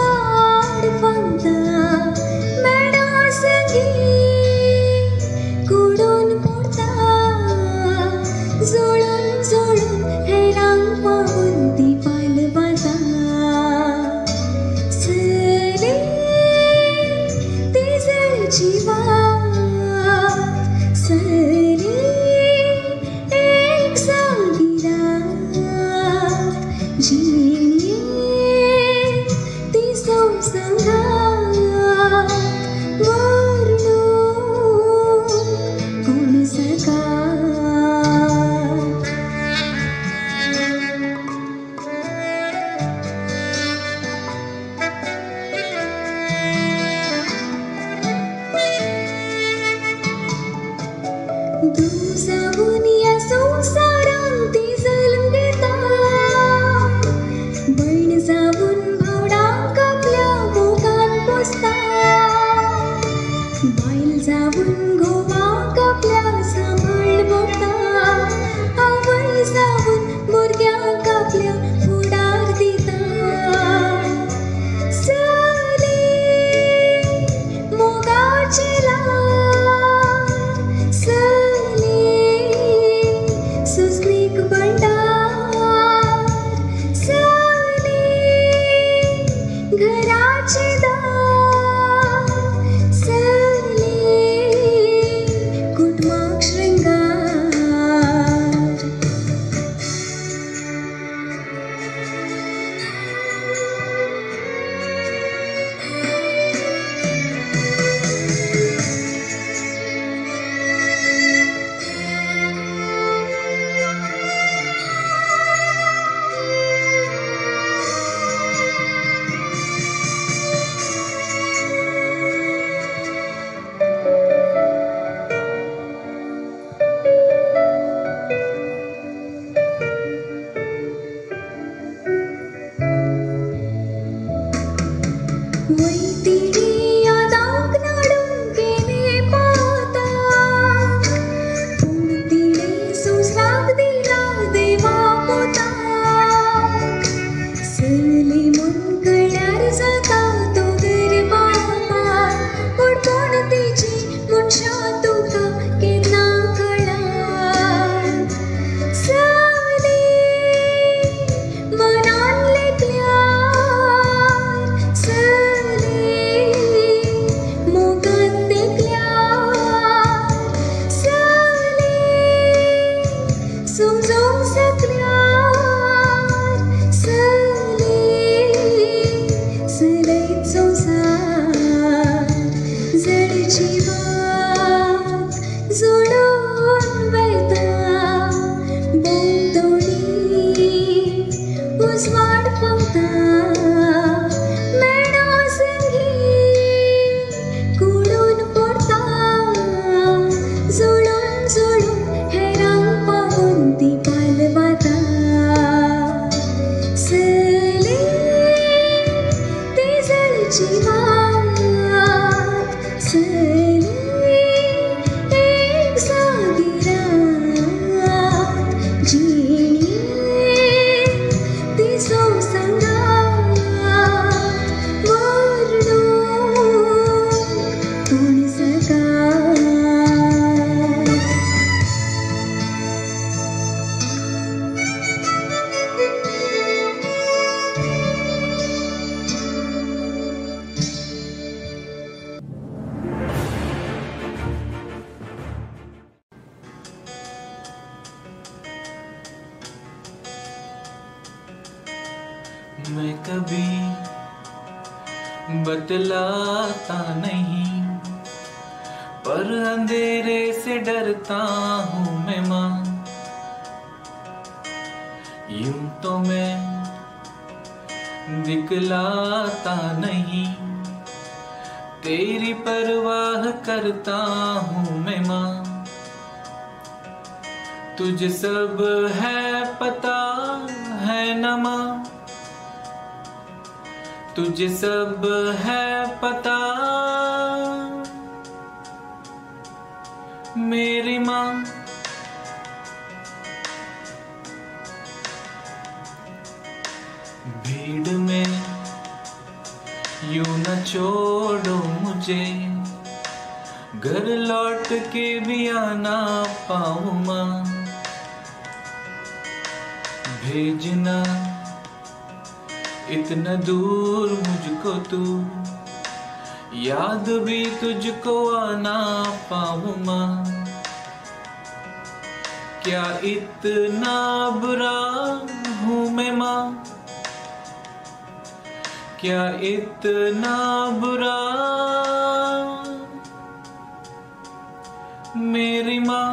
मैं कभी बतलाता नहीं, पर अंधेरे से डरता हूँ मैं माँ। यूं तो मैं दिखलाता नहीं, तेरी परवाह करता हूँ मैं माँ। तुझे सब है पता है न माँ, तुझे सब है पता मेरी माँ। भीड़ में यूं न छोड़ो मुझे, घर लौट के भी आना पाऊं माँ। भेजना इतना दूर मुझको तू, याद भी तुझको आना पाऊं माँ। क्या इतना बुरा हूँ मैं माँ, क्या इतना बुरा मेरी माँ।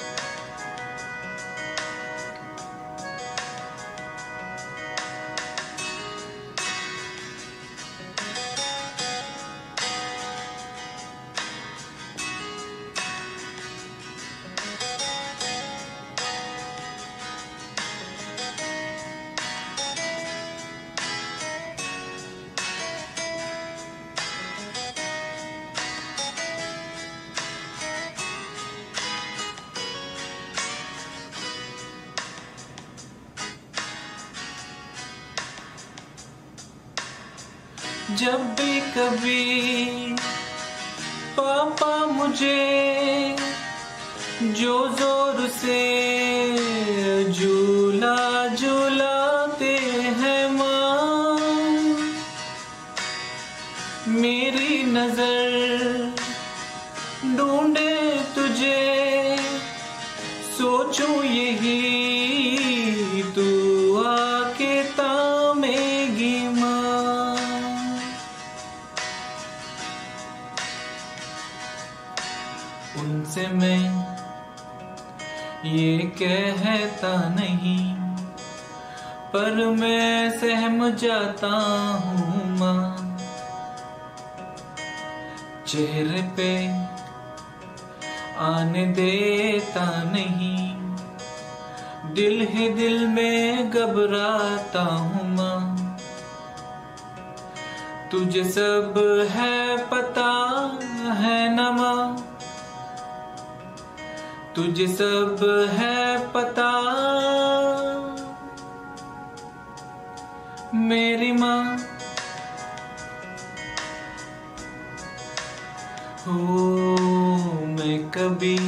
जब भी कभी पापा मुझे जो जोर से झूला झूलाते हैं माँ, मेरी नजर ढूंढे तुझे, सोचूं यही तू आके थामेगी माँ। उनसे मैं ये कहता नहीं, पर मैं सहम जाता हूँ माँ। चेहरे पे आने देता नहीं, दिल ही दिल में घबराता हूँ माँ। तुझे सब है पता है न माँ, तुझे सब है पता मेरी माँ। हो मैं कभी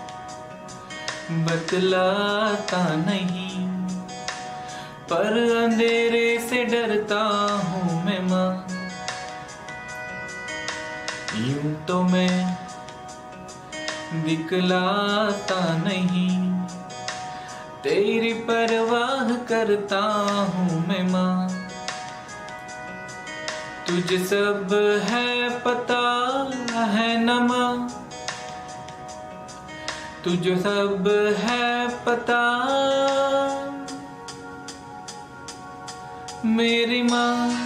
बतलाता नहीं, पर अंधेरे से डरता हूँ मैं माँ। यूं तो मैं दिखलाता नहीं, तेरी परवाह करता हूँ मैं माँ। तुझे सब है पता है न माँ, तुझे सब है पता मेरी माँ।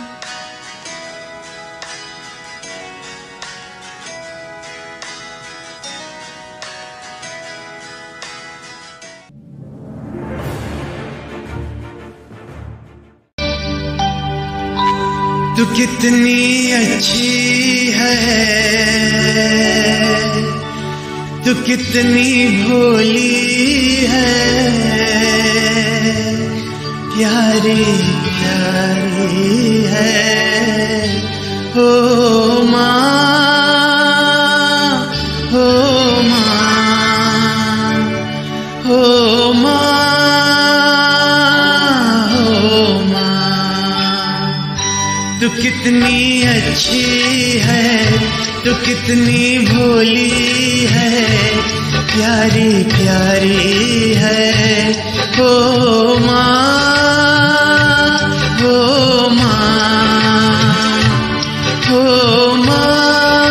तू कितनी अच्छी है, तू कितनी भोली है, प्यारी प्यारी है। हो माँ, हो माँ, हो माँ, हो माँ। तू कितनी अच्छी है, तू कितनी भोली है, प्यारी प्यारी है। हो माँ, हो माँ, हो माँ,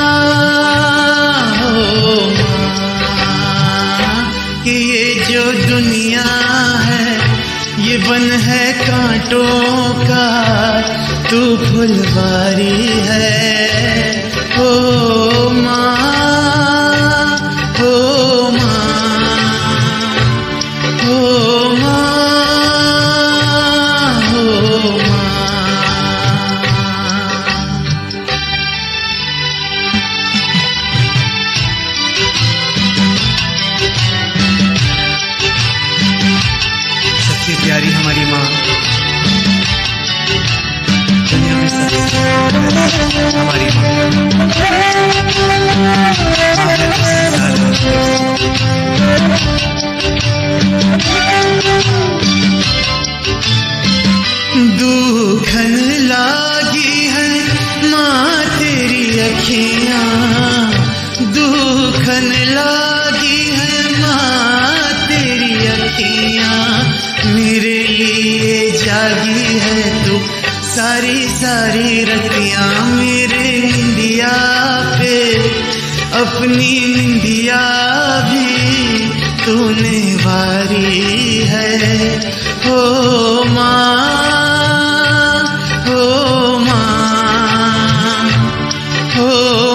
हो माँ। कि ये जो दुनिया है ये वन है कांटों का, तू फुलवारी है। हो माँ, हो माँ, हो माँ, हो माँ। सबसे प्यारी हमारी माँ, दुनिया में सबसे अखियां दुखन लागी है माँ तेरी अखियां मेरे लिए जागी है तू सारी सारी रतियां मेरे निंदिया पे अपनी निंदिया भी तूने वारी है हो माँ हो माँ हो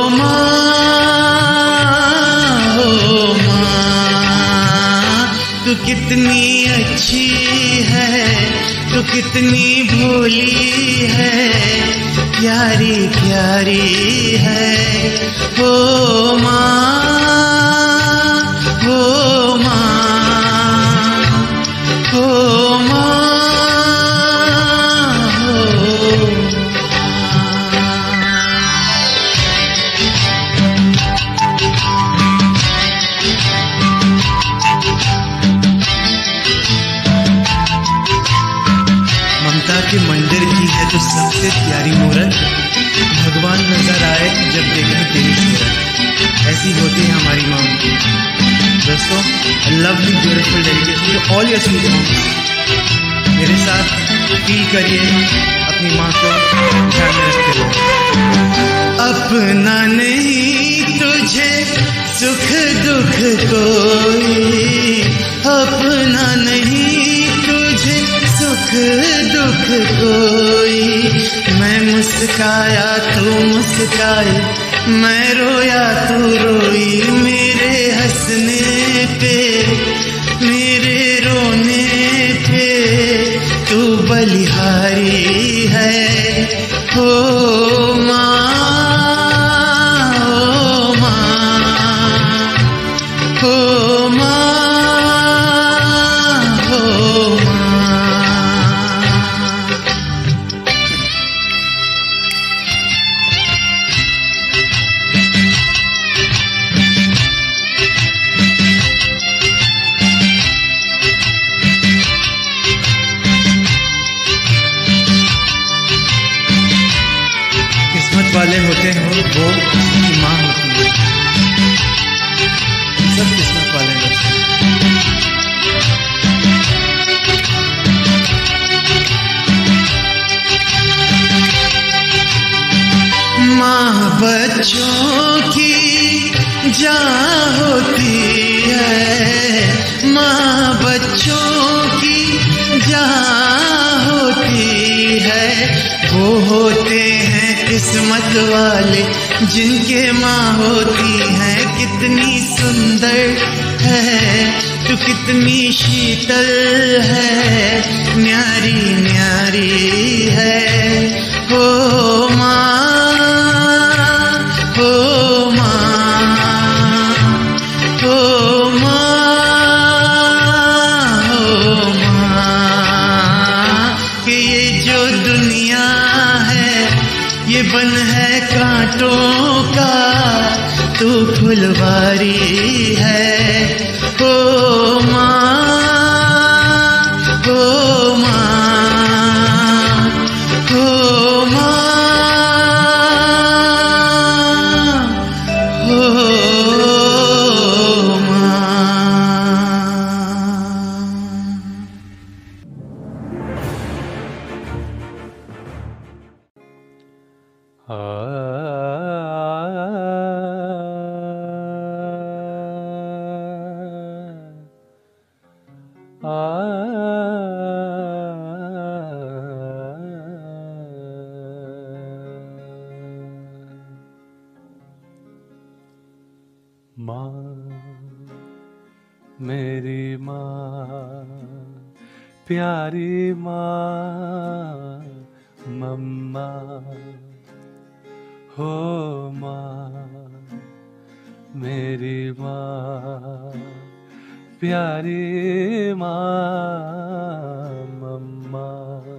माँ हो माँ तू कितनी अच्छी है तू कितनी भोली है प्यारी प्यारी है हो माँ हो माँ हो माँ हो ममता के मंदिर की है जो सबसे प्यारी मूरत भगवान नजर आए जब देखें तेरी सूरत ऐसी होती है हमारी माँ दोस्तों lovely beautiful dedication to all your sweet moms मेरे साथ फील करिए अपनी माँ को ध्यान में रखते हुए अपना नहीं तुझे सुख दुख कोई अपना नहीं तुझे सुख दुख कोई मैं मुस्काया तू मुस्काई मैं रोया तू रोई मेरे हंसने पे मेरे रोने पे तू बलिहारी है हो माँ हो माँ हो माँ हो माँ किस्मत वाले होते हैं वो उसकी माँ होती है सब किस्मत वाले होते हैं माँ बच्चों की जान होती है माँ बच्चों की जान होती है वो होते हैं किस्मत वाले जिनके माँ होती है कितनी सुंदर है तू कितनी शीतल है न्यारी न्यारी है हो माँ हो माँ हो माँ हो माँ कि ये जो दुनिया है ये बन है कांटों का तू फुलवारी है हो माँ हो माँ हो माँ हो माँ मेरी माँ प्यारी माँ मम्मा हो माँ मेरी माँ प्यारी माँ मम्मा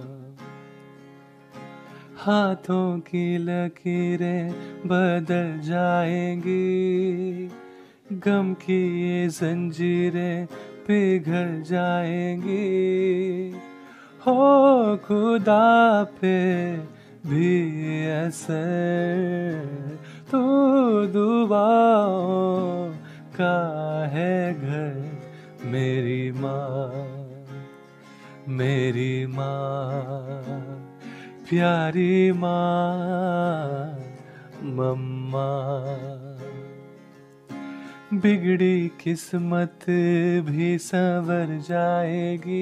हाथों की लकीरें बदल जाएंगी गम की ये जंजीरें पिघल जाएंगी हो खुदा पे भी असर तो मेरी माँ, प्यारी माँ, मम्मा। बिगड़ी किस्मत भी संवर जाएगी,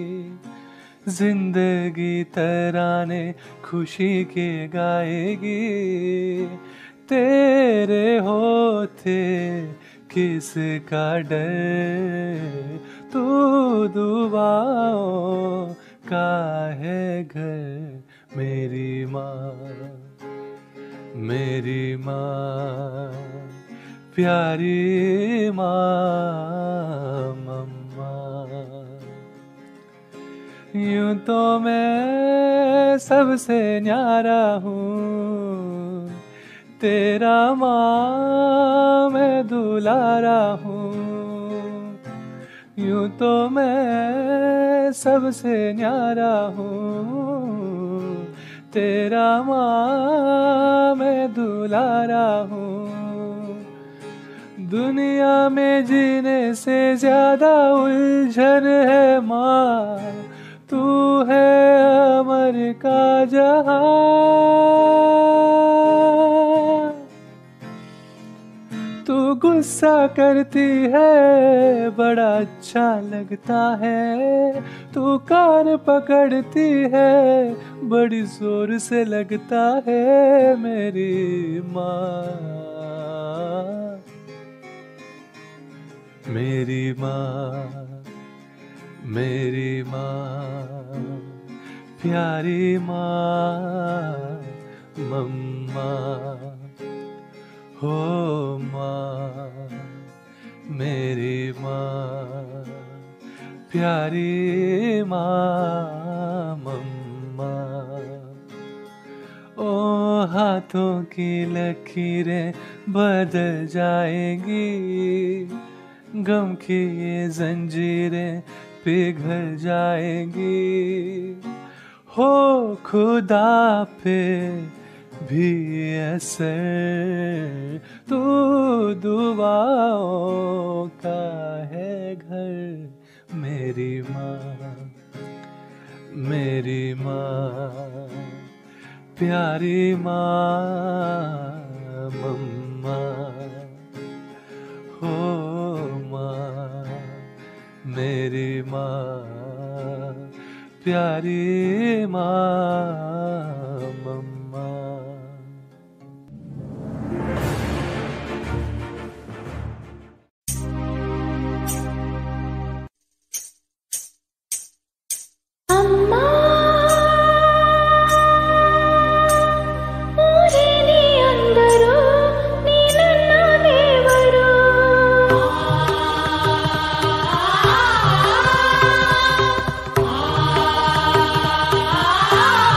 जिंदगी तराने खुशी के गाएगी। तेरे होते किसका डर, तू दुआओं का है घर। मेरी माँ, मेरी माँ, प्यारी माँ, मम्मा। यूं तो मैं सबसे न्यारा हूँ, तेरा माँ मैं दुलारा हूँ। यूं तो मैं सबसे न्यारा हूँ, तेरा माँ मैं दुलारा हूँ। दुनिया में जीने से ज्यादा उलझन है माँ, तू है अमर का जहां। तू गुस्सा करती है बड़ा अच्छा लगता है, तू कान पकड़ती है बड़ी जोर से लगता है। मेरी माँ, मेरी माँ, मेरी माँ, प्यारी माँ, मम्मा। हो माँ, मेरी माँ, प्यारी माँ, मम्मा। ओ हाथों की लकीरें बदल जाएंगी, गम की ये जंजीरें पिघल जाएंगी। हो खुदा पे भी असर, तू दुआओं का है घर। मेरी माँ, मेरी माँ, प्यारी माँ, मम्मा। हो माँ, मेरी माँ, प्यारी माँ, मम्मा। ಆ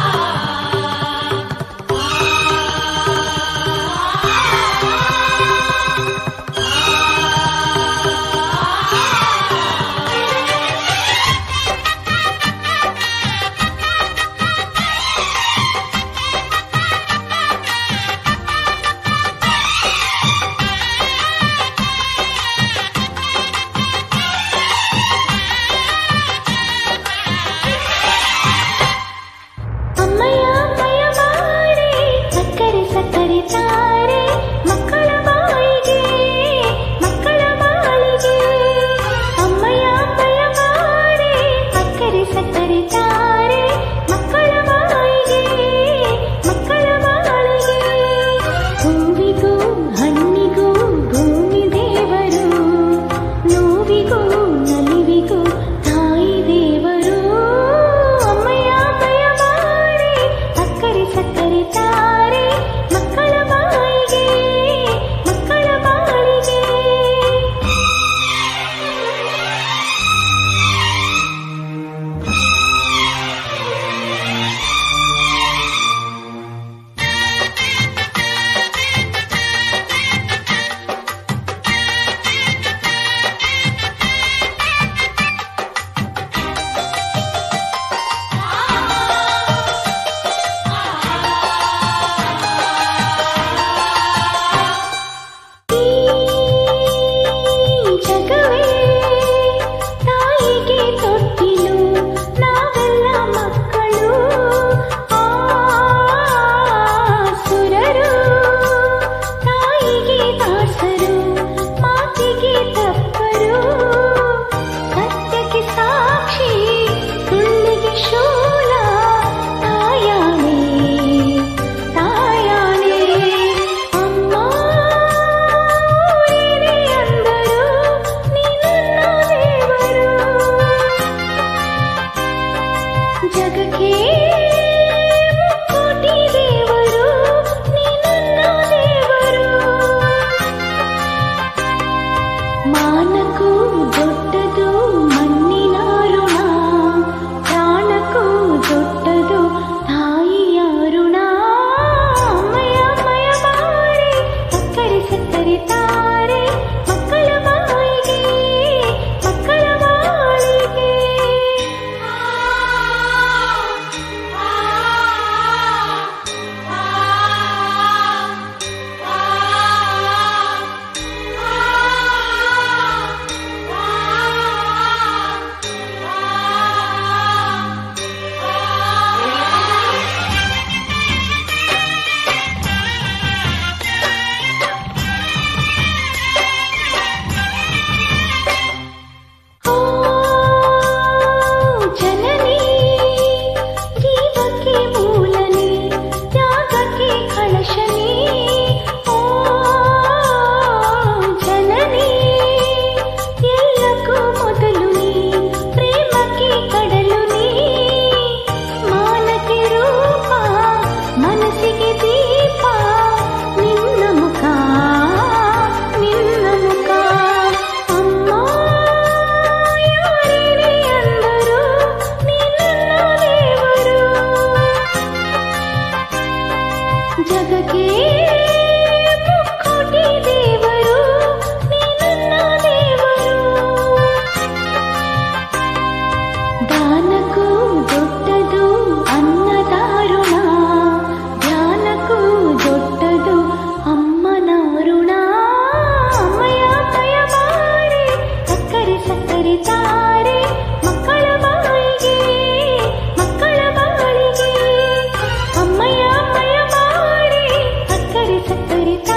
करता